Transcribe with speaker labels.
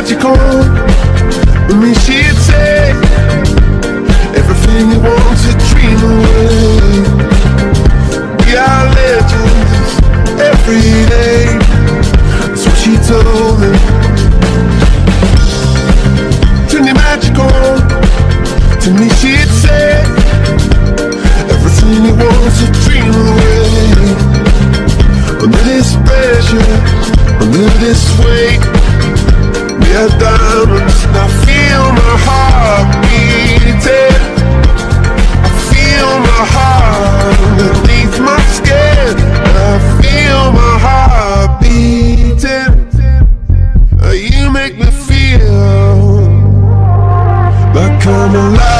Speaker 1: magical. With me she'd say everything you want to dream away. We are legends every day. That's what she told me. Turn your magical. To me she'd say everything you want to dream away. Under this pressure, under this weight, we are diamonds. And I feel my heart beating. I feel my heart underneath my skin. I feel my heart beating. You make me feel like I'm alive.